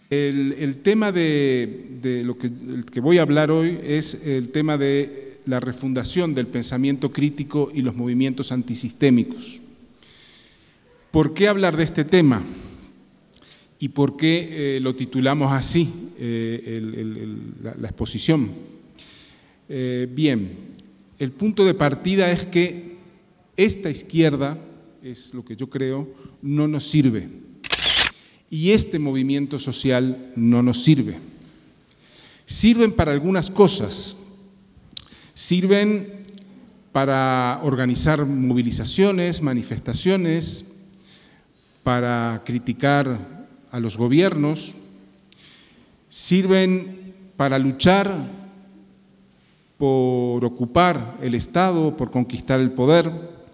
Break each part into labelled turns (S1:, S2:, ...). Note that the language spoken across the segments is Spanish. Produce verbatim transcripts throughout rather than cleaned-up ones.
S1: El, el tema de, de lo que, el que voy a hablar hoy es el tema de la refundación del pensamiento crítico y los movimientos antisistémicos. ¿Por qué hablar de este tema? ¿Y por qué eh, lo titulamos así, eh, el, el, el, la, la exposición? Eh, bien, el punto de partida es que esta izquierda, es lo que yo creo, no nos sirve. Y este movimiento social no nos sirve. Sirven para algunas cosas. Sirven para organizar movilizaciones, manifestaciones, para criticar a los gobiernos, sirven para luchar por ocupar el Estado, por conquistar el poder,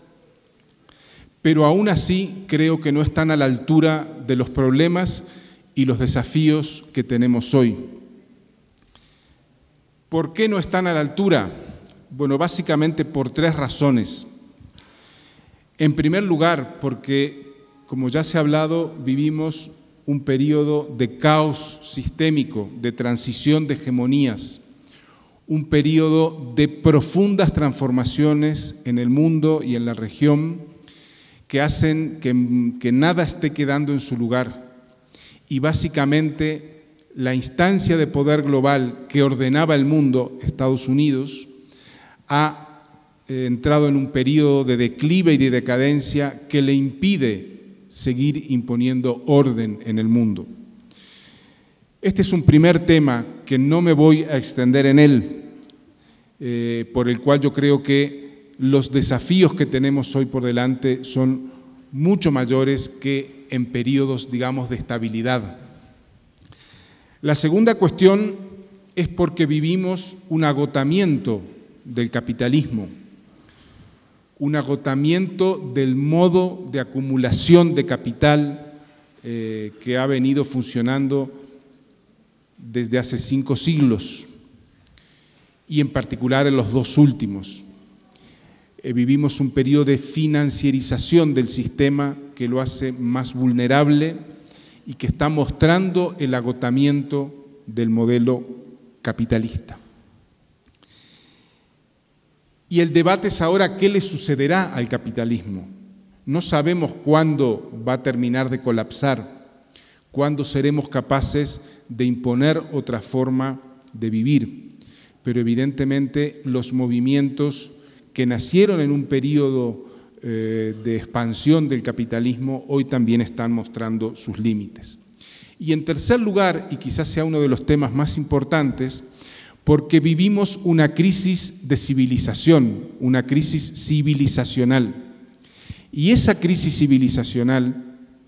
S1: pero aún así creo que no están a la altura de los problemas y los desafíos que tenemos hoy. ¿Por qué no están a la altura? Bueno, básicamente por tres razones. En primer lugar, porque, como ya se ha hablado, vivimos un periodo de caos sistémico, de transición de hegemonías, un periodo de profundas transformaciones en el mundo y en la región que hacen que, que nada esté quedando en su lugar. Y básicamente la instancia de poder global que ordenaba el mundo, Estados Unidos, ha eh, entrado en un periodo de declive y de decadencia que le impide seguir imponiendo orden en el mundo. Este es un primer tema que no me voy a extender en él, eh, por el cual yo creo que los desafíos que tenemos hoy por delante son mucho mayores que en periodos, digamos, de estabilidad. La segunda cuestión es porque vivimos un agotamiento del capitalismo, un agotamiento del modo de acumulación de capital eh, que ha venido funcionando desde hace cinco siglos y en particular en los dos últimos. Eh, vivimos un periodo de financiarización del sistema que lo hace más vulnerable y que está mostrando el agotamiento del modelo capitalista. Y el debate es ahora qué le sucederá al capitalismo. No sabemos cuándo va a terminar de colapsar, cuándo seremos capaces de imponer otra forma de vivir. Pero evidentemente los movimientos que nacieron en un periodo eh, de expansión del capitalismo hoy también están mostrando sus límites. Y en tercer lugar, y quizás sea uno de los temas más importantes, porque vivimos una crisis de civilización, una crisis civilizacional. Y esa crisis civilizacional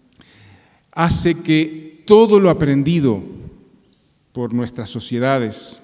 S1: hace que todo lo aprendido por nuestras sociedades,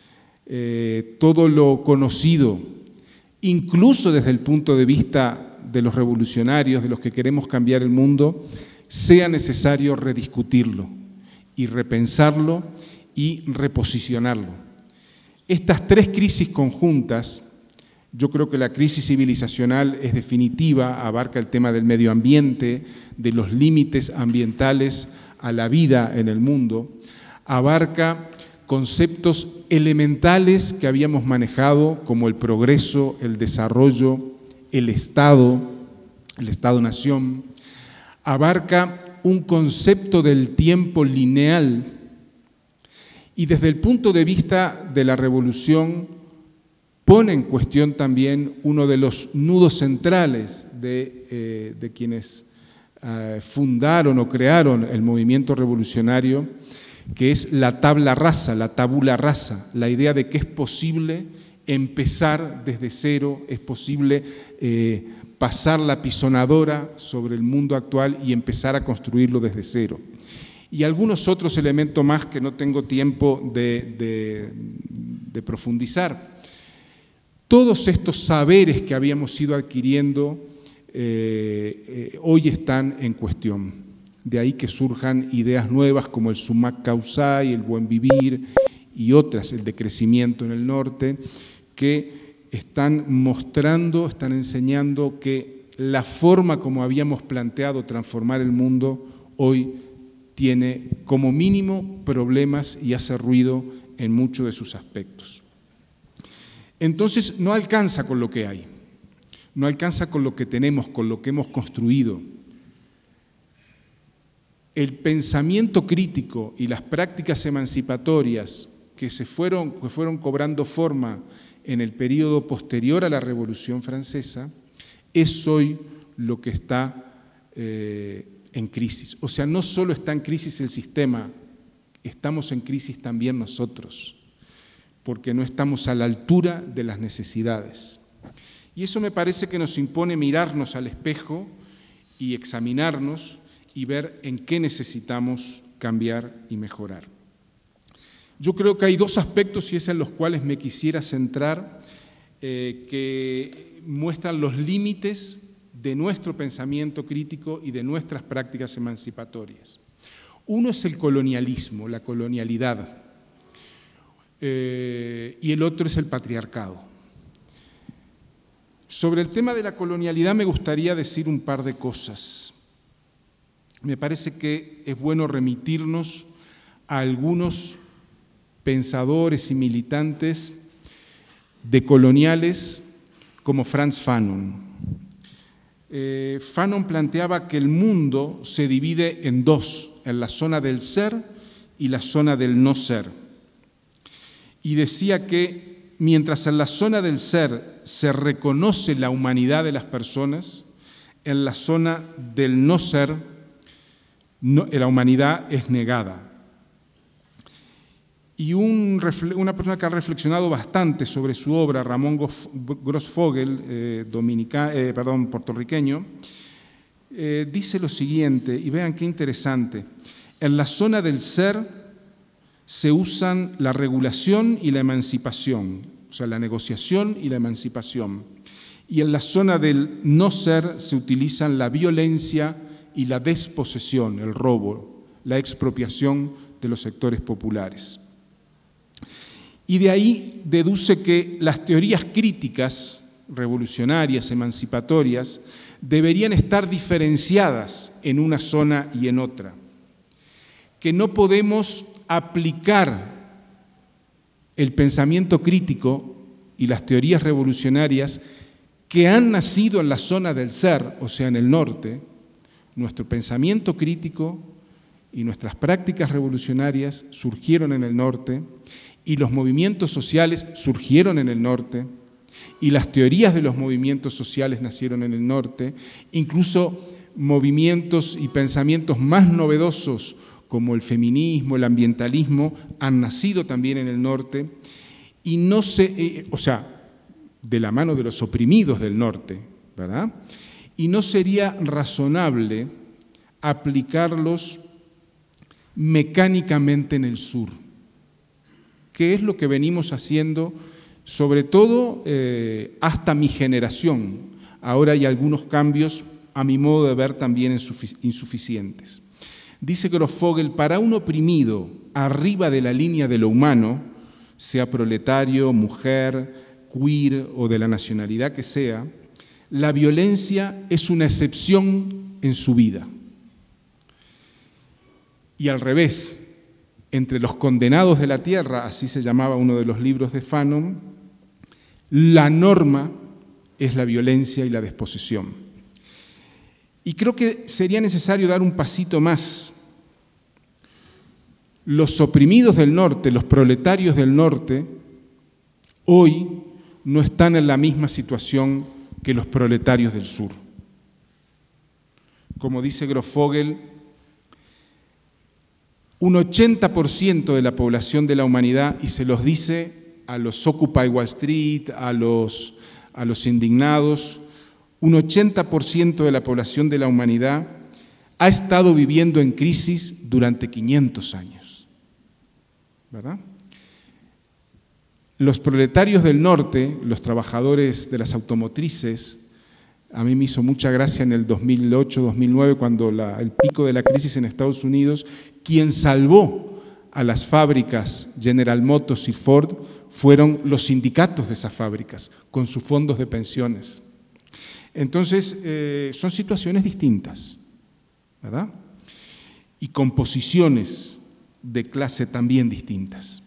S1: eh, todo lo conocido, incluso desde el punto de vista de los revolucionarios, de los que queremos cambiar el mundo, sea necesario rediscutirlo y repensarlo y reposicionarlo. Estas tres crisis conjuntas, yo creo que la crisis civilizacional es definitiva, abarca el tema del medio ambiente, de los límites ambientales a la vida en el mundo, abarca conceptos elementales que habíamos manejado como el progreso, el desarrollo, el Estado, el Estado-nación, abarca un concepto del tiempo lineal. Y desde el punto de vista de la revolución, pone en cuestión también uno de los nudos centrales de, eh, de quienes eh, fundaron o crearon el movimiento revolucionario, que es la tabla rasa, la tabula rasa, la idea de que es posible empezar desde cero, es posible eh, pasar la pisonadora sobre el mundo actual y empezar a construirlo desde cero. Y algunos otros elementos más que no tengo tiempo de, de, de profundizar. Todos estos saberes que habíamos ido adquiriendo eh, eh, hoy están en cuestión. De ahí que surjan ideas nuevas como el sumac causai, el buen vivir y otras, el decrecimiento en el norte, que están mostrando, están enseñando que la forma como habíamos planteado transformar el mundo hoy tiene como mínimo problemas y hace ruido en muchos de sus aspectos. Entonces no alcanza con lo que hay, no alcanza con lo que tenemos, con lo que hemos construido. El pensamiento crítico y las prácticas emancipatorias que se fueron, que fueron cobrando forma en el periodo posterior a la Revolución Francesa, es hoy lo que está eh, en crisis. O sea, no solo está en crisis el sistema, estamos en crisis también nosotros, porque no estamos a la altura de las necesidades. Y eso me parece que nos impone mirarnos al espejo y examinarnos y ver en qué necesitamos cambiar y mejorar. Yo creo que hay dos aspectos y es en los cuales me quisiera centrar, eh, que muestran los límites de nuestro pensamiento crítico y de nuestras prácticas emancipatorias. Uno es el colonialismo, la colonialidad, eh, y el otro es el patriarcado. Sobre el tema de la colonialidad me gustaría decir un par de cosas. Me parece que es bueno remitirnos a algunos pensadores y militantes decoloniales como Frantz Fanon. Eh, Fanon planteaba que el mundo se divide en dos, en la zona del ser y la zona del no ser. Y decía que mientras en la zona del ser se reconoce la humanidad de las personas, en la zona del no ser, no, la humanidad es negada. Y un, una persona que ha reflexionado bastante sobre su obra, Ramón Grossfogel, eh, dominica, eh, perdón, puertorriqueño, eh, dice lo siguiente, y vean qué interesante: en la zona del ser se usan la regulación y la emancipación, o sea, la negociación y la emancipación. Y en la zona del no ser se utilizan la violencia y la desposesión, el robo, la expropiación de los sectores populares. Y de ahí deduce que las teorías críticas, revolucionarias, emancipatorias, deberían estar diferenciadas en una zona y en otra, que no podemos aplicar el pensamiento crítico y las teorías revolucionarias que han nacido en la zona del ser, o sea, en el norte. Nuestro pensamiento crítico y nuestras prácticas revolucionarias surgieron en el norte, y los movimientos sociales surgieron en el norte, y las teorías de los movimientos sociales nacieron en el norte, incluso movimientos y pensamientos más novedosos como el feminismo, el ambientalismo, han nacido también en el norte, y no se, eh, o sea, de la mano de los oprimidos del norte, ¿verdad? Y no sería razonable aplicarlos mecánicamente en el sur, que es lo que venimos haciendo, sobre todo eh, hasta mi generación. Ahora hay algunos cambios, a mi modo de ver, también insuficientes. Dice Grossfogel, para un oprimido arriba de la línea de lo humano, sea proletario, mujer, queer o de la nacionalidad que sea, la violencia es una excepción en su vida. Y al revés, entre los condenados de la tierra, así se llamaba uno de los libros de Fanon, la norma es la violencia y la desposesión. Y creo que sería necesario dar un pasito más. Los oprimidos del norte, los proletarios del norte, hoy no están en la misma situación que los proletarios del sur. Como dice Grossfogel, un ochenta por ciento de la población de la humanidad, y se los dice a los Occupy Wall Street, a los, a los indignados, un ochenta por ciento de la población de la humanidad ha estado viviendo en crisis durante quinientos años, ¿verdad? Los proletarios del norte, los trabajadores de las automotrices, a mí me hizo mucha gracia en el dos mil ocho, dos mil nueve, cuando la, el pico de la crisis en Estados Unidos, quien salvó a las fábricas General Motors y Ford fueron los sindicatos de esas fábricas, con sus fondos de pensiones. Entonces, eh, son situaciones distintas, ¿verdad? y composiciones de clase también distintas.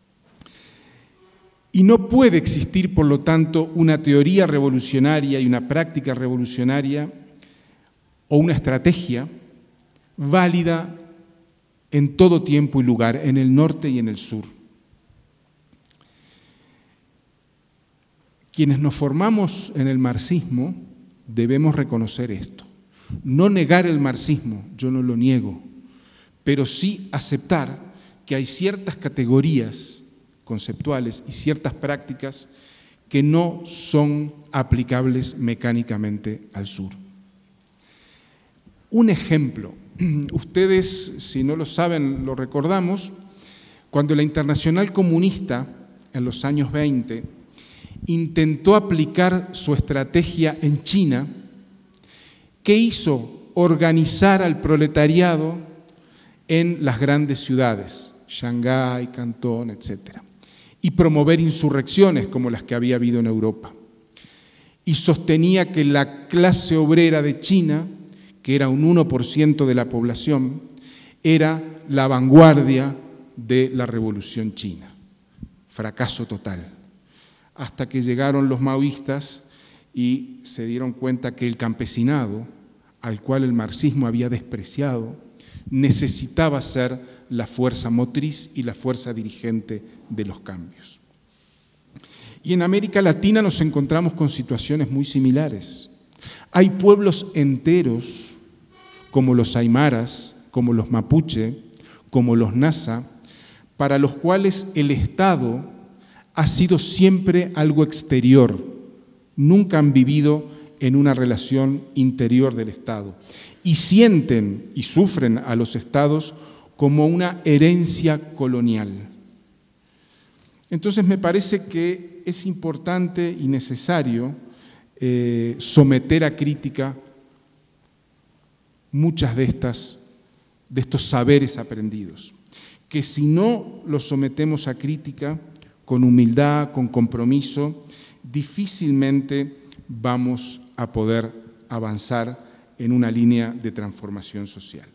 S1: Y no puede existir, por lo tanto, una teoría revolucionaria y una práctica revolucionaria o una estrategia válida en todo tiempo y lugar, en el norte y en el sur. Quienes nos formamos en el marxismo debemos reconocer esto. No negar el marxismo, yo no lo niego, pero sí aceptar que hay ciertas categorías conceptuales y ciertas prácticas que no son aplicables mecánicamente al sur. Un ejemplo, ustedes, si no lo saben, lo recordamos, cuando la Internacional Comunista, en los años veinte, intentó aplicar su estrategia en China, ¿qué hizo? Organizar al proletariado en las grandes ciudades, Shanghái, Cantón, etcétera, y promover insurrecciones como las que había habido en Europa. Y sostenía que la clase obrera de China, que era un uno por ciento de la población, era la vanguardia de la revolución china. Fracaso total. Hasta que llegaron los maoístas y se dieron cuenta que el campesinado, al cual el marxismo había despreciado, necesitaba ser la fuerza motriz y la fuerza dirigente de los cambios. Y en América Latina nos encontramos con situaciones muy similares. Hay pueblos enteros, como los aymaras, como los mapuche, como los nasa, para los cuales el Estado ha sido siempre algo exterior, nunca han vivido en una relación interior del Estado y sienten y sufren a los Estados como una herencia colonial. Entonces me parece que es importante y necesario eh, someter a crítica muchas de estas, de estos saberes aprendidos, que si no los sometemos a crítica, con humildad, con compromiso, difícilmente vamos a poder avanzar en una línea de transformación social.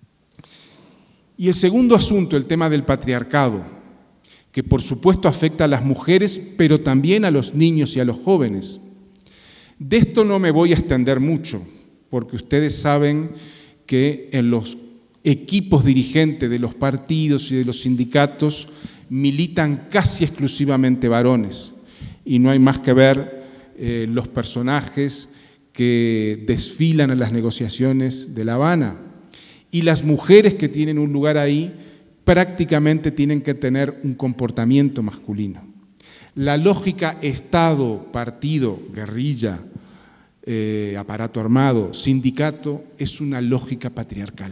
S1: Y el segundo asunto, el tema del patriarcado, que por supuesto afecta a las mujeres, pero también a los niños y a los jóvenes. De esto no me voy a extender mucho, porque ustedes saben que en los equipos dirigentes de los partidos y de los sindicatos militan casi exclusivamente varones, y no hay más que ver eh, los personajes que desfilan en las negociaciones de La Habana, y las mujeres que tienen un lugar ahí prácticamente tienen que tener un comportamiento masculino. La lógica Estado, partido, guerrilla, eh, aparato armado, sindicato, es una lógica patriarcal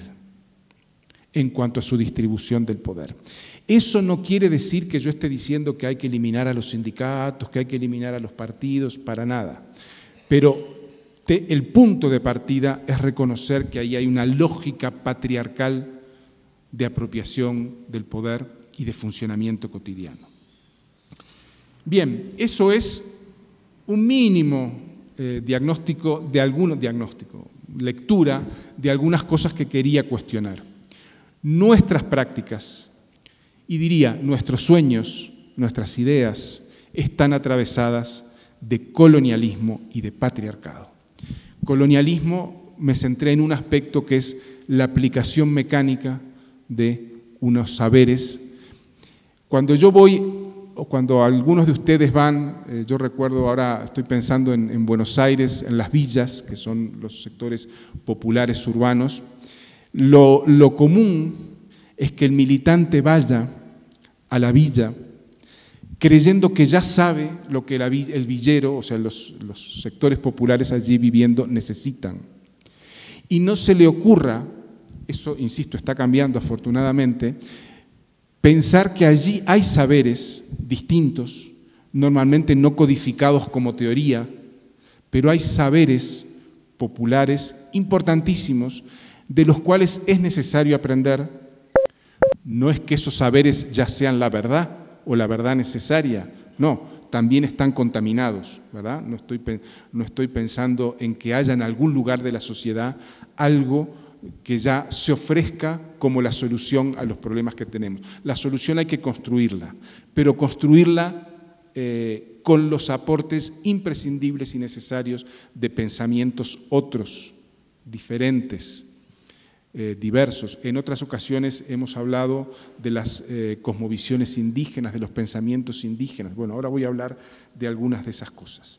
S1: en cuanto a su distribución del poder. Eso no quiere decir que yo esté diciendo que hay que eliminar a los sindicatos, que hay que eliminar a los partidos, para nada. Pero te, el punto de partida es reconocer que ahí hay una lógica patriarcal de apropiación del poder y de funcionamiento cotidiano. Bien, eso es un mínimo eh, diagnóstico de algunos diagnóstico, lectura de algunas cosas que quería cuestionar. Nuestras prácticas, y diría nuestros sueños, nuestras ideas, están atravesadas de colonialismo y de patriarcado. Colonialismo, me centré en un aspecto que es la aplicación mecánica de unos saberes. Cuando yo voy, o cuando algunos de ustedes van, eh, yo recuerdo ahora, estoy pensando en, en Buenos Aires, en las villas, que son los sectores populares urbanos, lo, lo común es que el militante vaya a la villa creyendo que ya sabe lo que la, el villero, o sea, los, los sectores populares allí viviendo necesitan. Y no se le ocurra, eso, insisto, está cambiando afortunadamente, pensar que allí hay saberes distintos, normalmente no codificados como teoría, pero hay saberes populares importantísimos de los cuales es necesario aprender. No es que esos saberes ya sean la verdad o la verdad necesaria, no, también están contaminados, ¿verdad? No estoy, no estoy pensando en que haya en algún lugar de la sociedad algo que ya se ofrezca como la solución a los problemas que tenemos. La solución hay que construirla, pero construirla eh, con los aportes imprescindibles y necesarios de pensamientos otros, diferentes, eh, diversos. En otras ocasiones hemos hablado de las eh, cosmovisiones indígenas, de los pensamientos indígenas. Bueno, ahora voy a hablar de algunas de esas cosas.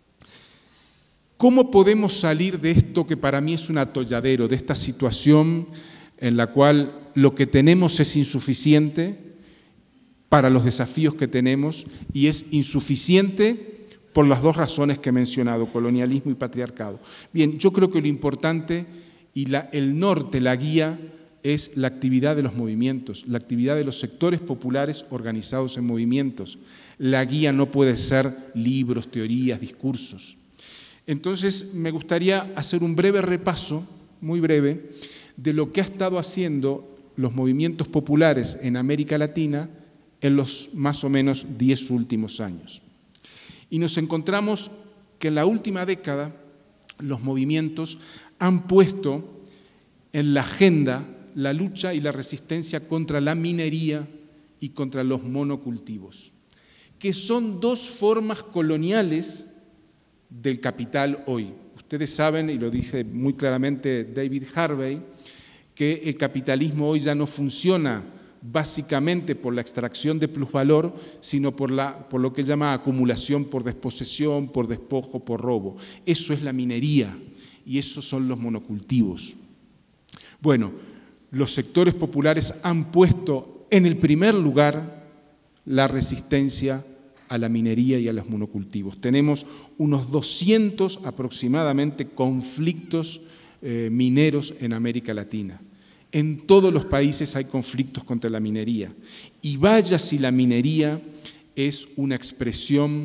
S1: ¿Cómo podemos salir de esto que para mí es un atolladero, de esta situación en la cual lo que tenemos es insuficiente para los desafíos que tenemos y es insuficiente por las dos razones que he mencionado, colonialismo y patriarcado? Bien, yo creo que lo importante y la, el norte, la guía, es la actividad de los movimientos, la actividad de los sectores populares organizados en movimientos. La guía no puede ser libros, teorías, discursos. Entonces, me gustaría hacer un breve repaso, muy breve, de lo que ha estado haciendo los movimientos populares en América Latina en los más o menos diez últimos años. Y nos encontramos que en la última década los movimientos han puesto en la agenda la lucha y la resistencia contra la minería y contra los monocultivos, que son dos formas coloniales del capital hoy. Ustedes saben, y lo dice muy claramente David Harvey, que el capitalismo hoy ya no funciona básicamente por la extracción de plusvalor, sino por, la, por lo que él llama acumulación por desposesión, por despojo, por robo. Eso es la minería y esos son los monocultivos. Bueno, los sectores populares han puesto en el primer lugar la resistencia a la minería y a los monocultivos. Tenemos unos doscientos aproximadamente conflictos eh, mineros en América Latina. En todos los países hay conflictos contra la minería. Y vaya si la minería es una expresión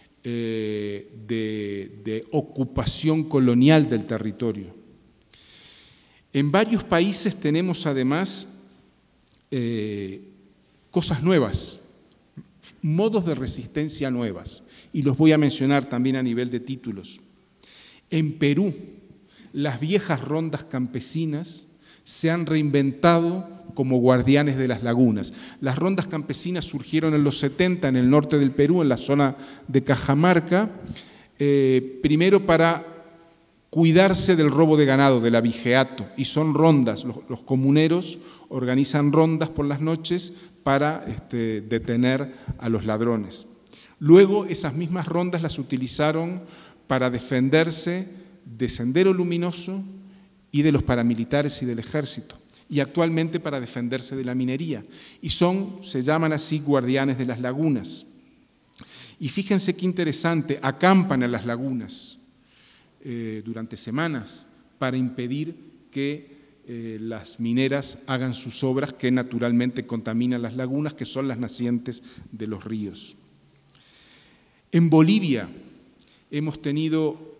S1: eh, de, de ocupación colonial del territorio. En varios países tenemos además eh, cosas nuevas, modos de resistencia nuevas, y los voy a mencionar también a nivel de títulos. En Perú, las viejas rondas campesinas se han reinventado como guardianes de las lagunas. Las rondas campesinas surgieron en los setenta en el norte del Perú, en la zona de Cajamarca, eh, primero para cuidarse del robo de ganado, del abigeato, y son rondas, los, los comuneros organizan rondas por las noches para este, detener a los ladrones. Luego esas mismas rondas las utilizaron para defenderse de Sendero Luminoso y de los paramilitares y del ejército, y actualmente para defenderse de la minería. Y son, se llaman así, guardianes de las lagunas. Y fíjense qué interesante, acampan en las lagunas eh, durante semanas para impedir que eh, las mineras hagan sus obras que naturalmente contaminan las lagunas, que son las nacientes de los ríos. En Bolivia hemos tenido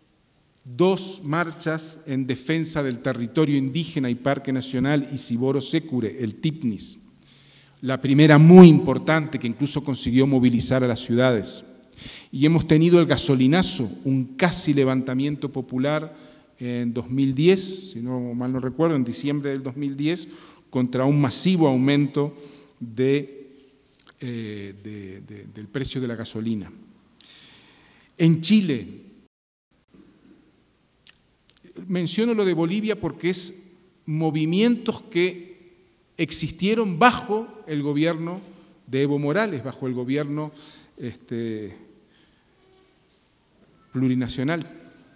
S1: dos marchas en defensa del territorio indígena y Parque Nacional Isiboro Secure, el TIPNIS. La primera muy importante, que incluso consiguió movilizar a las ciudades. Y hemos tenido el gasolinazo, un casi levantamiento popular en dos mil diez, si no mal no recuerdo, en diciembre del dos mil diez, contra un masivo aumento de, eh, de, de, del precio de la gasolina. En Chile, menciono lo de Bolivia porque es movimientos que existieron bajo el gobierno de Evo Morales, bajo el gobierno este, plurinacional.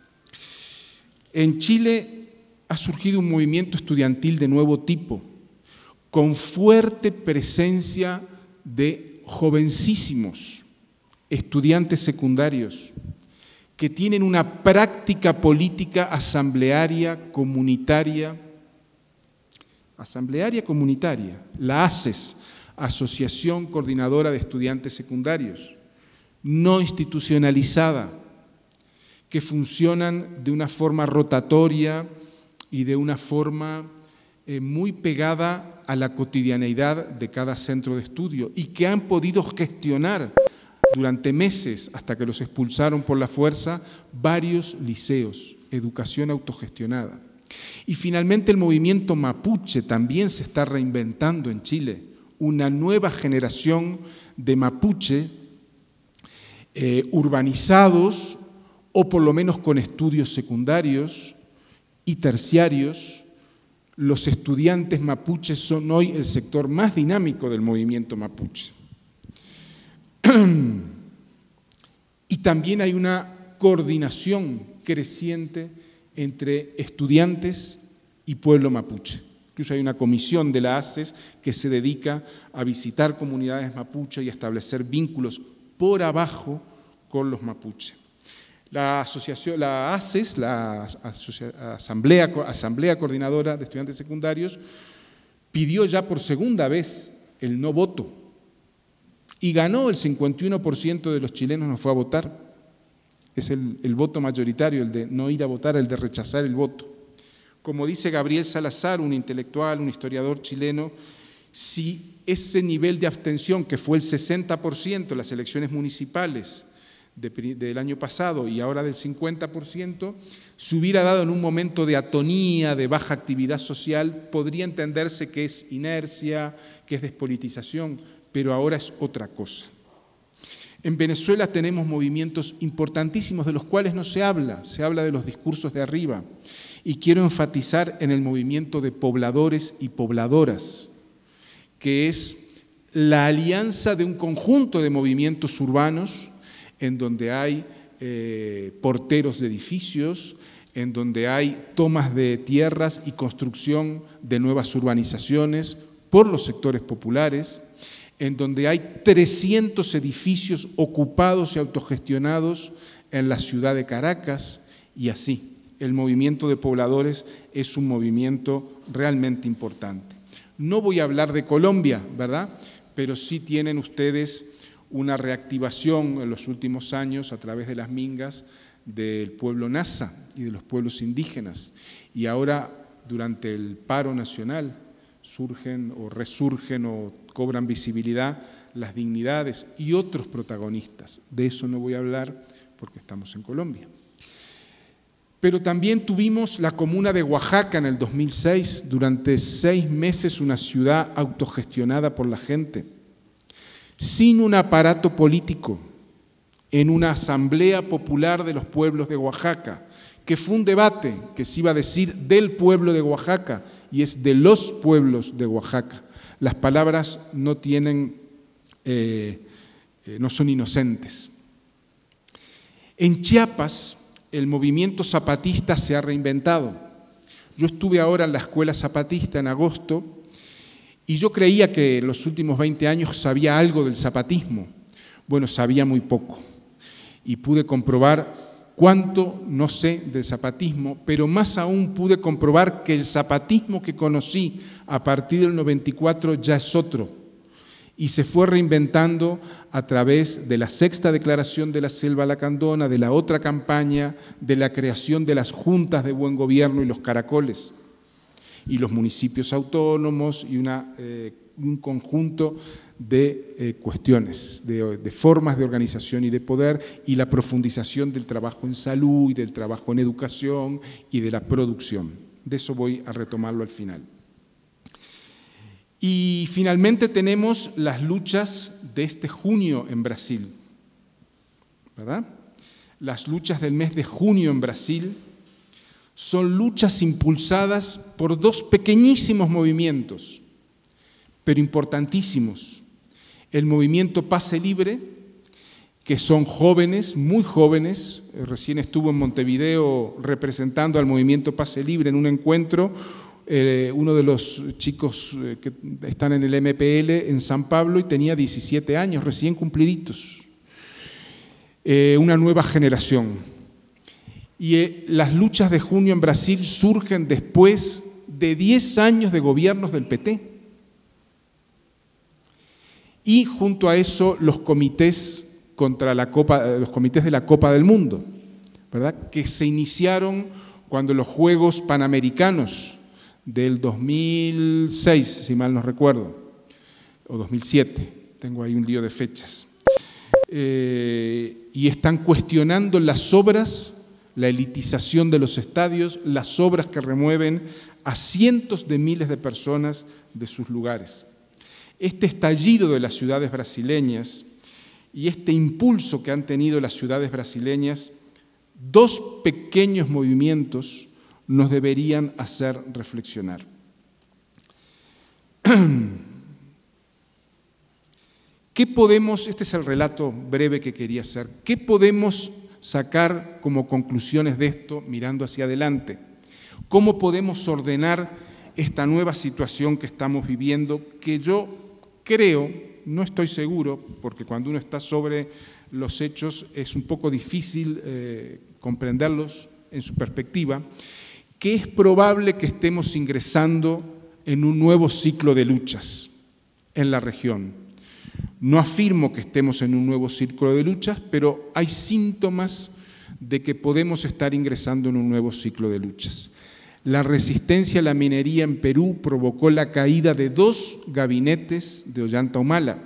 S1: En Chile ha surgido un movimiento estudiantil de nuevo tipo, con fuerte presencia de jovencísimos estudiantes secundarios que tienen una práctica política asamblearia, comunitaria, asamblearia comunitaria, la ACES, Asociación Coordinadora de Estudiantes Secundarios, no institucionalizada, que funcionan de una forma rotatoria y de una forma eh, muy pegada a la cotidianeidad de cada centro de estudio y que han podido gestionar durante meses, hasta que los expulsaron por la fuerza, varios liceos, educación autogestionada. Y finalmente el movimiento mapuche también se está reinventando en Chile, una nueva generación de mapuche eh, urbanizados o por lo menos con estudios secundarios y terciarios. Los estudiantes mapuches son hoy el sector más dinámico del movimiento mapuche. Y también hay una coordinación creciente entre estudiantes y pueblo mapuche. Incluso hay una comisión de la A C E S que se dedica a visitar comunidades mapuche y a establecer vínculos por abajo con los mapuche. La, asociación, la A C E S, la Asamblea, Asamblea Coordinadora de Estudiantes Secundarios, pidió ya por segunda vez el no voto y ganó. El cincuenta y uno por ciento de los chilenos no fue a votar. Es el, el voto mayoritario, el de no ir a votar, el de rechazar el voto. Como dice Gabriel Salazar, un intelectual, un historiador chileno, si ese nivel de abstención, que fue el sesenta por ciento en las elecciones municipales de, del año pasado y ahora del cincuenta por ciento, se hubiera dado en un momento de atonía, de baja actividad social, podría entenderse que es inercia, que es despolitización, pero ahora es otra cosa. En Venezuela tenemos movimientos importantísimos de los cuales no se habla, se habla de los discursos de arriba. Y quiero enfatizar en el movimiento de pobladores y pobladoras, que es la alianza de un conjunto de movimientos urbanos en donde hay eh, porteros de edificios, en donde hay tomas de tierras y construcción de nuevas urbanizaciones por los sectores populares, en donde hay trescientos edificios ocupados y autogestionados en la ciudad de Caracas, y así. El movimiento de pobladores es un movimiento realmente importante. No voy a hablar de Colombia, ¿verdad? Pero sí tienen ustedes una reactivación en los últimos años a través de las mingas del pueblo Nasa y de los pueblos indígenas. Y ahora, durante el paro nacional, surgen o resurgen o cobran visibilidad las dignidades y otros protagonistas. De eso no voy a hablar porque estamos en Colombia. Pero también tuvimos la comuna de Oaxaca en el dos mil seis, durante seis meses una ciudad autogestionada por la gente, sin un aparato político, en una asamblea popular de los pueblos de Oaxaca, que fue un debate que se iba a decir del pueblo de Oaxaca, y es de los pueblos de Oaxaca. Las palabras no tienen, eh, eh, no son inocentes. En Chiapas, el movimiento zapatista se ha reinventado. Yo estuve ahora en la escuela zapatista en agosto y yo creía que en los últimos veinte años sabía algo del zapatismo. Bueno, sabía muy poco y pude comprobar cuánto no sé del zapatismo, pero más aún pude comprobar que el zapatismo que conocí a partir del noventa y cuatro ya es otro y se fue reinventando a través de la sexta declaración de la Selva Lacandona, de la otra campaña, de la creación de las juntas de buen gobierno y los caracoles, y los municipios autónomos y una, eh, un conjunto de eh, cuestiones, de, de formas de organización y de poder, y la profundización del trabajo en salud y del trabajo en educación y de la producción. De eso voy a retomarlo al final. Y finalmente tenemos las luchas de este junio en Brasil, ¿verdad? Las luchas del mes de junio en Brasil son luchas impulsadas por dos pequeñísimos movimientos, pero importantísimos. El movimiento Pase Libre, que son jóvenes, muy jóvenes, recién estuvo en Montevideo representando al movimiento Pase Libre en un encuentro. Eh, uno de los chicos eh, que están en el M P L en San Pablo y tenía diecisiete años, recién cumpliditos. Eh, una nueva generación. Y eh, las luchas de junio en Brasil surgen después de diez años de gobiernos del P T. Y junto a eso los comités contra la Copa, los comités de la Copa del Mundo, ¿verdad? Que se iniciaron cuando los Juegos Panamericanos del dos mil seis, si mal no recuerdo, o dos mil siete, tengo ahí un lío de fechas, eh, y están cuestionando las obras, la elitización de los estadios, las obras que remueven a cientos de miles de personas de sus lugares. Este estallido de las ciudades brasileñas y este impulso que han tenido las ciudades brasileñas, dos pequeños movimientos nos deberían hacer reflexionar. ¿Qué podemos, este es el relato breve que quería hacer, qué podemos sacar como conclusiones de esto mirando hacia adelante? ¿Cómo podemos ordenar esta nueva situación que estamos viviendo, que yo creo, no estoy seguro, porque cuando uno está sobre los hechos es un poco difícil eh, comprenderlos en su perspectiva, que es probable que estemos ingresando en un nuevo ciclo de luchas en la región. No afirmo que estemos en un nuevo ciclo de luchas, pero hay síntomas de que podemos estar ingresando en un nuevo ciclo de luchas. La resistencia a la minería en Perú provocó la caída de dos gabinetes de Ollanta Humala.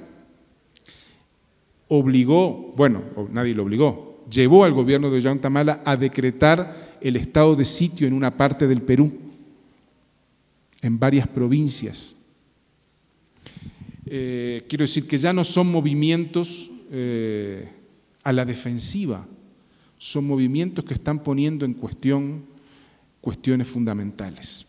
S1: Obligó, bueno, nadie lo obligó, llevó al gobierno de Ollanta Humala a decretar el estado de sitio en una parte del Perú, en varias provincias. Eh, quiero decir que ya no son movimientos eh, a la defensiva, son movimientos que están poniendo en cuestión cuestiones fundamentales.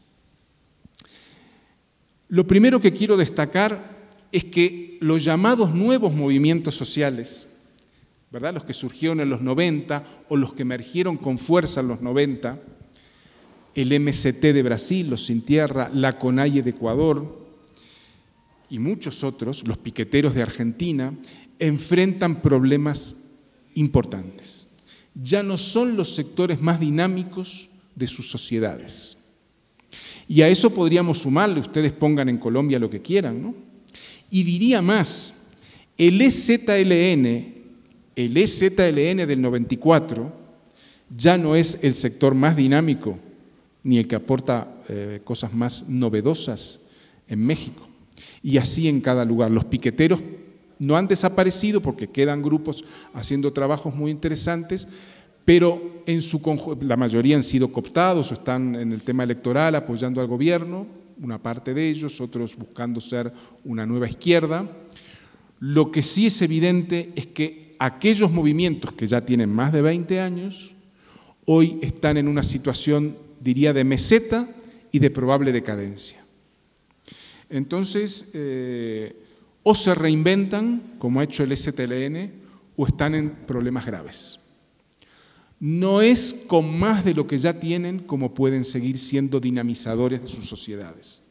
S1: Lo primero que quiero destacar es que los llamados nuevos movimientos sociales, ¿verdad?, los que surgieron en los noventa o los que emergieron con fuerza en los noventa, el M C T de Brasil, los Sin Tierra, la CONAIE de Ecuador y muchos otros, los piqueteros de Argentina, enfrentan problemas importantes. Ya no son los sectores más dinámicos de sus sociedades. Y a eso podríamos sumarle, ustedes pongan en Colombia lo que quieran, ¿no? Y diría más, el E Z L N, el E Z L N del noventa y cuatro, ya no es el sector más dinámico, ni el que aporta eh, cosas más novedosas en México. Y así en cada lugar. Los piqueteros no han desaparecido porque quedan grupos haciendo trabajos muy interesantes, pero en su la mayoría han sido cooptados o están en el tema electoral apoyando al gobierno, una parte de ellos, otros buscando ser una nueva izquierda. Lo que sí es evidente es que aquellos movimientos que ya tienen más de veinte años, hoy están en una situación, diría, de meseta y de probable decadencia. Entonces, eh, o se reinventan, como ha hecho el E Z L N, o están en problemas graves. No es con más de lo que ya tienen como pueden seguir siendo dinamizadores de sus sociedades.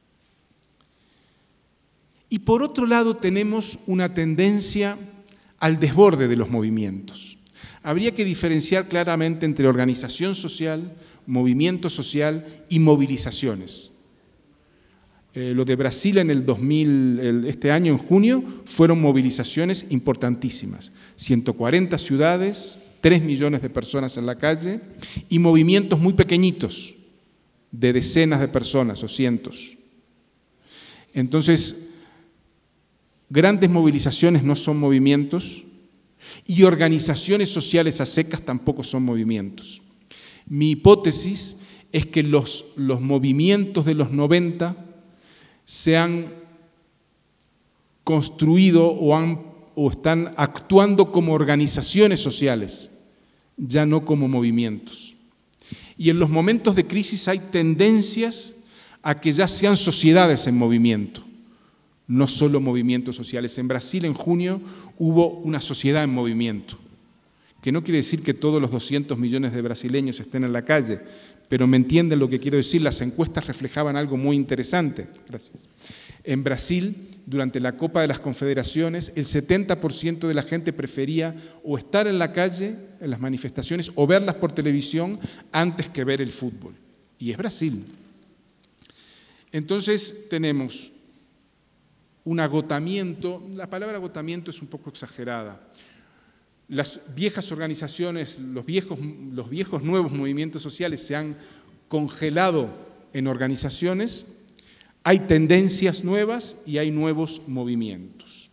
S1: Y por otro lado tenemos una tendencia al desborde de los movimientos. Habría que diferenciar claramente entre organización social, movimiento social y movilizaciones. Eh, lo de Brasil en el dos mil, el, este año, en junio, fueron movilizaciones importantísimas. ciento cuarenta ciudades, tres millones de personas en la calle y movimientos muy pequeñitos, de decenas de personas o cientos. Entonces, grandes movilizaciones no son movimientos y organizaciones sociales a secas tampoco son movimientos. Mi hipótesis es que los, los movimientos de los noventa se han construido o, han, o están actuando como organizaciones sociales, ya no como movimientos. Y en los momentos de crisis hay tendencias a que ya sean sociedades en movimiento, no solo movimientos sociales. En Brasil, en junio, hubo una sociedad en movimiento, que no quiere decir que todos los doscientos millones de brasileños estén en la calle, pero me entienden lo que quiero decir, las encuestas reflejaban algo muy interesante. Gracias. En Brasil, durante la Copa de las Confederaciones, el setenta por ciento de la gente prefería o estar en la calle, en las manifestaciones, o verlas por televisión antes que ver el fútbol. Y es Brasil. Entonces tenemos un agotamiento, la palabra agotamiento es un poco exagerada. Las viejas organizaciones, los viejos, los viejos nuevos movimientos sociales se han congelado en organizaciones, hay tendencias nuevas y hay nuevos movimientos.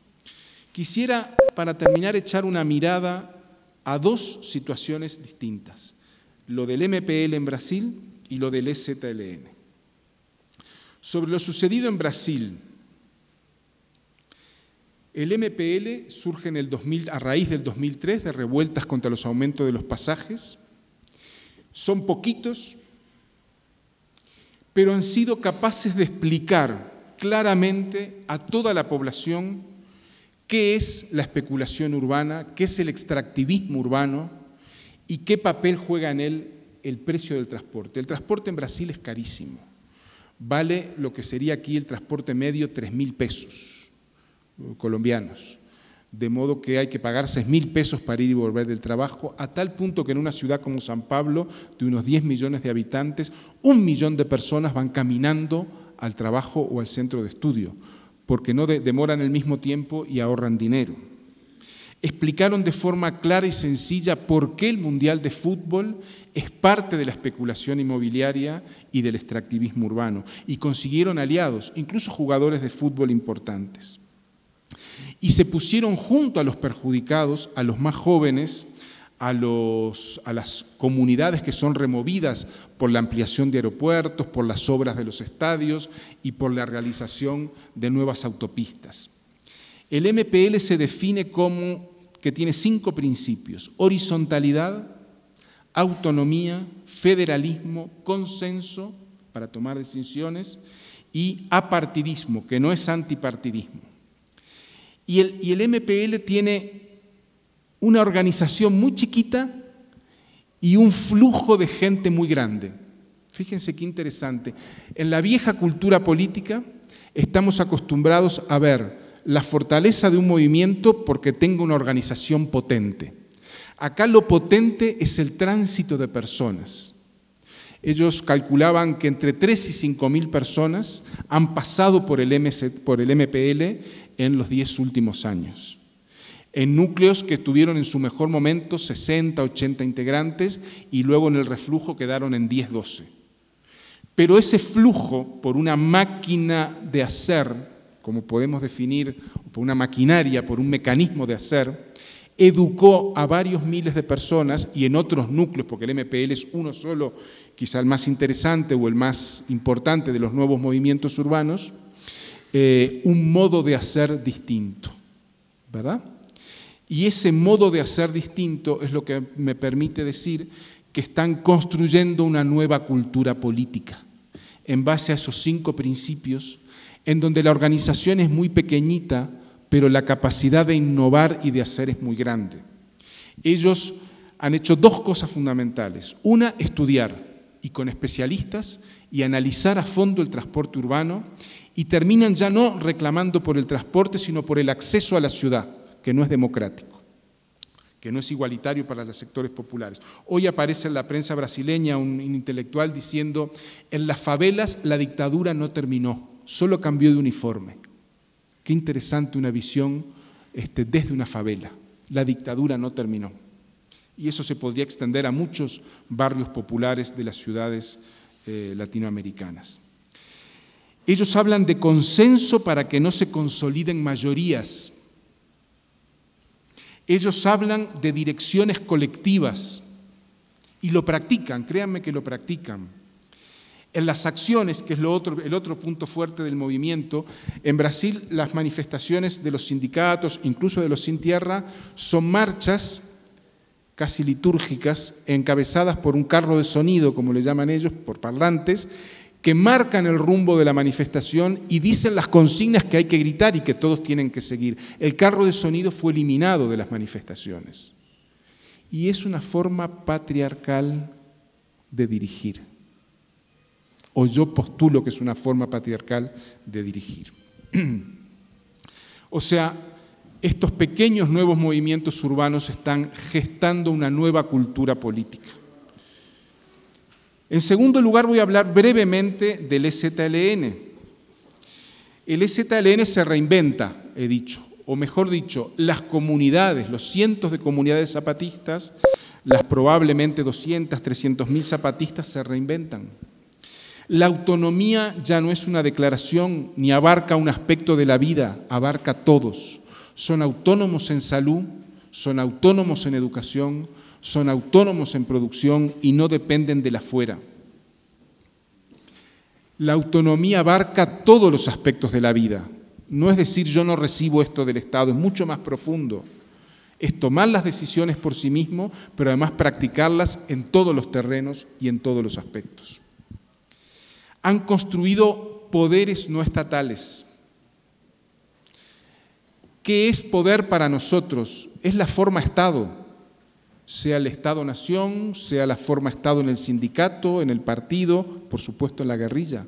S1: Quisiera, para terminar, echar una mirada a dos situaciones distintas. lo del M P L en Brasil y lo del E Z L N. Sobre lo sucedido en Brasil, el M P L surge en el dos mil, a raíz del dos mil tres de revueltas contra los aumentos de los pasajes. Son poquitos, pero han sido capaces de explicar claramente a toda la población qué es la especulación urbana, qué es el extractivismo urbano y qué papel juega en él el precio del transporte. El transporte en Brasil es carísimo. Vale lo que sería aquí el transporte medio tres mil pesos colombianos. De modo que hay que pagar seis mil pesos para ir y volver del trabajo, a tal punto que en una ciudad como San Pablo, de unos diez millones de habitantes, un millón de personas van caminando al trabajo o al centro de estudio, porque no de, demoran el mismo tiempo y ahorran dinero. Explicaron de forma clara y sencilla por qué el Mundial de Fútbol es parte de la especulación inmobiliaria y del extractivismo urbano, y consiguieron aliados, incluso jugadores de fútbol importantes. Y se pusieron junto a los perjudicados, a los más jóvenes, a, los, a las comunidades que son removidas por la ampliación de aeropuertos, por las obras de los estadios y por la realización de nuevas autopistas. El M P L se define como que tiene cinco principios: horizontalidad, autonomía, federalismo, consenso para tomar decisiones y apartidismo, que no es antipartidismo. Y el, y el M P L tiene una organización muy chiquita y un flujo de gente muy grande. Fíjense qué interesante. En la vieja cultura política estamos acostumbrados a ver la fortaleza de un movimiento porque tenga una organización potente. Acá lo potente es el tránsito de personas. Ellos calculaban que entre tres y cinco mil personas han pasado por el, M C, por el M P L en los diez últimos años. En núcleos que estuvieron en su mejor momento sesenta, ochenta integrantes y luego en el reflujo quedaron en diez, doce. Pero ese flujo, por una máquina de hacer, como podemos definir, por una maquinaria, por un mecanismo de hacer, educó a varios miles de personas y en otros núcleos, porque el M P L es uno solo, quizá el más interesante o el más importante de los nuevos movimientos urbanos, eh, un modo de hacer distinto, ¿verdad? Y ese modo de hacer distinto es lo que me permite decir que están construyendo una nueva cultura política en base a esos cinco principios, en donde la organización es muy pequeñita, pero la capacidad de innovar y de hacer es muy grande. Ellos han hecho dos cosas fundamentales. Una, estudiar, y con especialistas, y analizar a fondo el transporte urbano, y terminan ya no reclamando por el transporte, sino por el acceso a la ciudad, que no es democrático, que no es igualitario para los sectores populares. Hoy aparece en la prensa brasileña un intelectual diciendo: en las favelas la dictadura no terminó, solo cambió de uniforme. Qué interesante una visión este, desde una favela. La dictadura no terminó. Y eso se podría extender a muchos barrios populares de las ciudades eh, latinoamericanas. Ellos hablan de consenso para que no se consoliden mayorías. Ellos hablan de direcciones colectivas y lo practican, créanme que lo practican. En las acciones, que es lo otro, el otro punto fuerte del movimiento, en Brasil las manifestaciones de los sindicatos, incluso de los sin tierra, son marchas casi litúrgicas, encabezadas por un carro de sonido, como le llaman ellos, por parlantes, que marcan el rumbo de la manifestación y dicen las consignas que hay que gritar y que todos tienen que seguir. El carro de sonido fue eliminado de las manifestaciones. Y es una forma patriarcal de dirigir. O yo postulo que es una forma patriarcal de dirigir. O sea, estos pequeños nuevos movimientos urbanos están gestando una nueva cultura política. En segundo lugar, voy a hablar brevemente del E Z L N. El E Z L N se reinventa, he dicho, o mejor dicho, las comunidades, los cientos de comunidades zapatistas, las probablemente doscientas, trescientos mil zapatistas se reinventan. La autonomía ya no es una declaración ni abarca un aspecto de la vida, abarca todos. Son autónomos en salud, son autónomos en educación, son autónomos en producción y no dependen de la afuera. La autonomía abarca todos los aspectos de la vida. No es decir, yo no recibo esto del Estado, es mucho más profundo. Es tomar las decisiones por sí mismo, pero además practicarlas en todos los terrenos y en todos los aspectos. Han construido poderes no estatales. ¿Qué es poder para nosotros? Es la forma Estado, sea el Estado-nación, sea la forma Estado en el sindicato, en el partido, por supuesto en la guerrilla.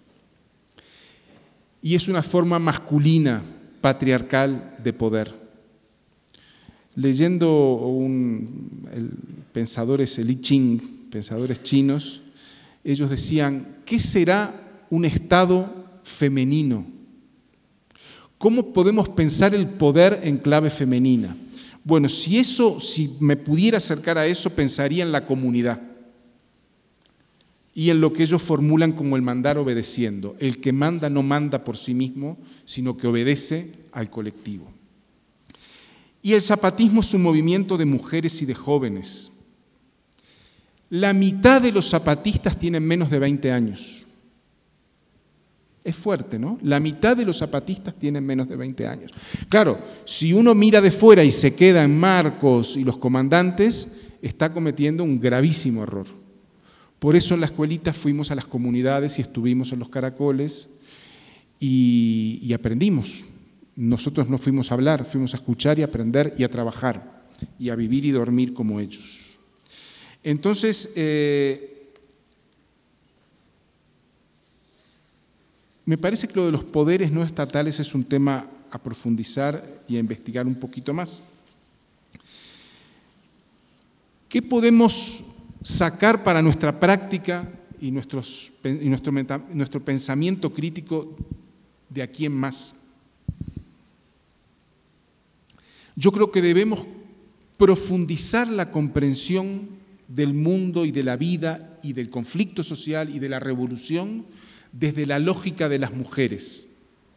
S1: Y es una forma masculina, patriarcal de poder. Leyendo un, el pensadores el I Ching, pensadores chinos, ellos decían, ¿qué será un Estado femenino? ¿Cómo podemos pensar el poder en clave femenina? Bueno, si eso, si me pudiera acercar a eso, pensaría en la comunidad y en lo que ellos formulan como el mandar obedeciendo. El que manda no manda por sí mismo, sino que obedece al colectivo. Y el zapatismo es un movimiento de mujeres y de jóvenes. La mitad de los zapatistas tienen menos de veinte años. Es fuerte, ¿no? La mitad de los zapatistas tienen menos de veinte años. Claro, si uno mira de fuera y se queda en Marcos y los comandantes, está cometiendo un gravísimo error. Por eso en la escuelita fuimos a las comunidades y estuvimos en los caracoles y, y aprendimos. Nosotros no fuimos a hablar, fuimos a escuchar y a aprender y a trabajar y a vivir y dormir como ellos. Entonces, eh, me parece que lo de los poderes no estatales es un tema a profundizar y a investigar un poquito más. ¿Qué podemos sacar para nuestra práctica y, nuestros, y nuestro, nuestro pensamiento crítico de aquí en más? Yo creo que debemos profundizar la comprensión del mundo y de la vida y del conflicto social y de la revolución desde la lógica de las mujeres.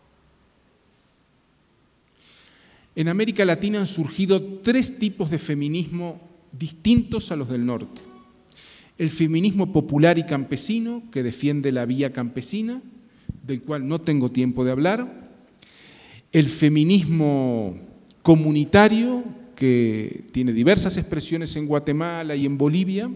S1: En América Latina han surgido tres tipos de feminismo distintos a los del norte. El feminismo popular y campesino, que defiende la vía campesina, del cual no tengo tiempo de hablar. El feminismo comunitario, que tiene diversas expresiones en Guatemala y en Bolivia,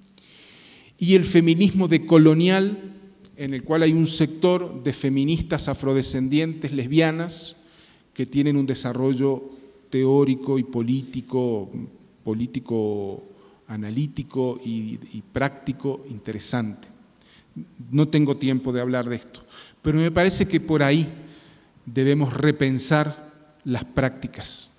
S1: y el feminismo decolonial, en el cual hay un sector de feministas afrodescendientes, lesbianas, que tienen un desarrollo teórico y político, político analítico y, y práctico interesante. No tengo tiempo de hablar de esto, pero me parece que por ahí debemos repensar las prácticas.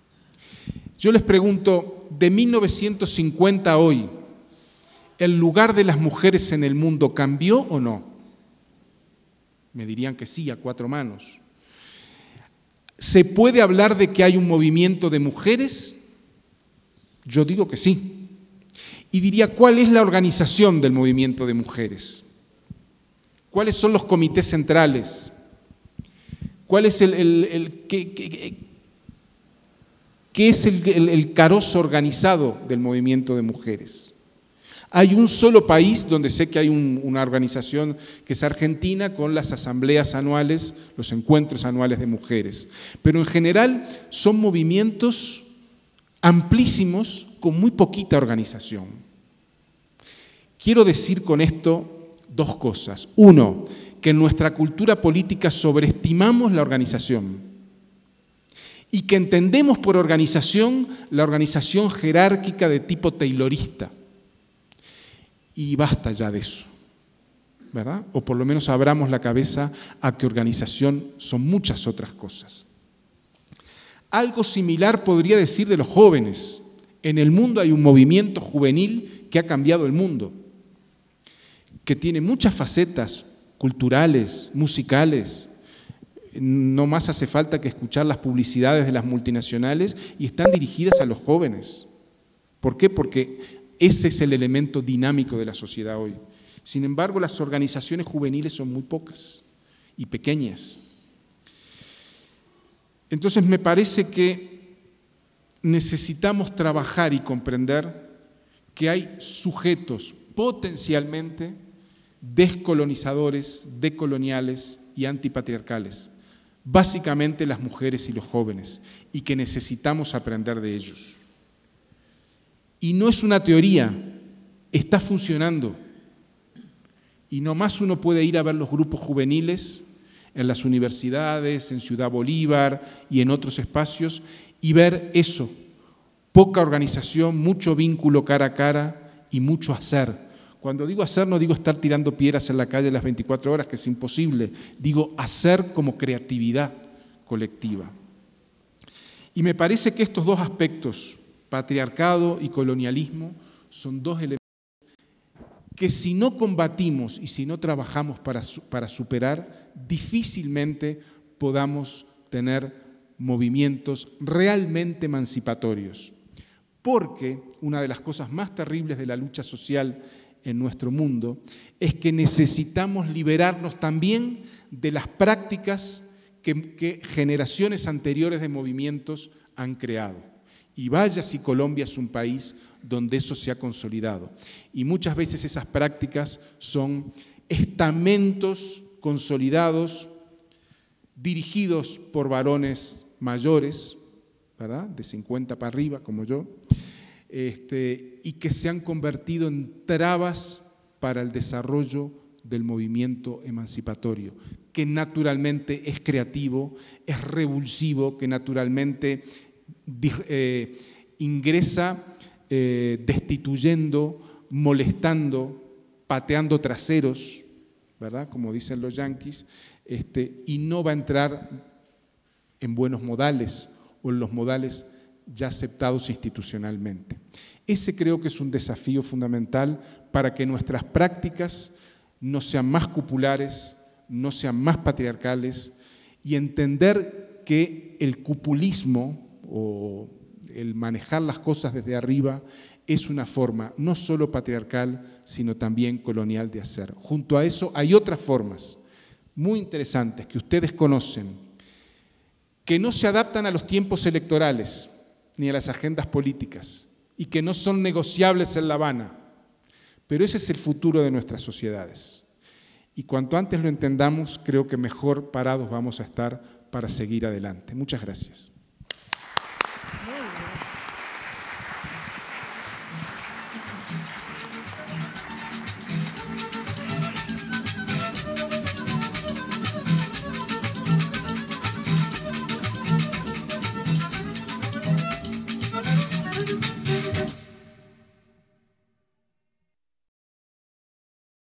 S1: Yo les pregunto, de mil novecientos cincuenta a hoy, ¿el lugar de las mujeres en el mundo cambió o no? Me dirían que sí, a cuatro manos. ¿Se puede hablar de que hay un movimiento de mujeres? Yo digo que sí. Y diría, ¿cuál es la organización del movimiento de mujeres? ¿Cuáles son los comités centrales? ¿Cuál es el, el, el, qué, qué, qué es el, el, el carozo organizado del movimiento de mujeres? Hay un solo país donde sé que hay un, una organización que es Argentina con las asambleas anuales, los encuentros anuales de mujeres. Pero en general son movimientos amplísimos con muy poquita organización. Quiero decir con esto dos cosas. Uno, que en nuestra cultura política sobreestimamos la organización y que entendemos por organización la organización jerárquica de tipo taylorista. Y basta ya de eso, ¿verdad? O por lo menos abramos la cabeza a que organización son muchas otras cosas. Algo similar podría decir de los jóvenes. En el mundo hay un movimiento juvenil que ha cambiado el mundo, que tiene muchas facetas culturales, musicales. No más hace falta que escuchar las publicidades de las multinacionales y están dirigidas a los jóvenes. ¿Por qué? Porque ese es el elemento dinámico de la sociedad hoy. Sin embargo, las organizaciones juveniles son muy pocas y pequeñas. Entonces me parece que necesitamos trabajar y comprender que hay sujetos potencialmente descolonizadores, decoloniales y antipatriarcales, básicamente las mujeres y los jóvenes, y que necesitamos aprender de ellos. Y no es una teoría, está funcionando. Y nomás uno puede ir a ver los grupos juveniles en las universidades, en Ciudad Bolívar y en otros espacios, y ver eso, poca organización, mucho vínculo cara a cara y mucho hacer. Cuando digo hacer, no digo estar tirando piedras en la calle las veinticuatro horas, que es imposible, digo hacer como creatividad colectiva. Y me parece que estos dos aspectos, patriarcado y colonialismo, son dos elementos que si no combatimos y si no trabajamos para, para superar, difícilmente podamos tener movimientos realmente emancipatorios. Porque una de las cosas más terribles de la lucha social en nuestro mundo es que necesitamos liberarnos también de las prácticas que, que generaciones anteriores de movimientos han creado. Y vaya si Colombia es un país donde eso se ha consolidado. Y muchas veces esas prácticas son estamentos consolidados, dirigidos por varones mayores, ¿verdad?, de cincuenta para arriba, como yo, este, y que se han convertido en trabas para el desarrollo del movimiento emancipatorio, que naturalmente es creativo, es revulsivo, que naturalmente eh, ingresa eh, destituyendo, molestando, pateando traseros, ¿verdad?, como dicen los yanquis, este, y no va a entrar en buenos modales o en los modales ya aceptados institucionalmente. Ese creo que es un desafío fundamental para que nuestras prácticas no sean más cupulares, no sean más patriarcales, y entender que el cupulismo o el manejar las cosas desde arriba es una forma no solo patriarcal, sino también colonial de hacer. Junto a eso hay otras formas muy interesantes que ustedes conocen, que no se adaptan a los tiempos electorales ni a las agendas políticas y que no son negociables en La Habana, pero ese es el futuro de nuestras sociedades. Y cuanto antes lo entendamos, creo que mejor parados vamos a estar para seguir adelante. Muchas gracias.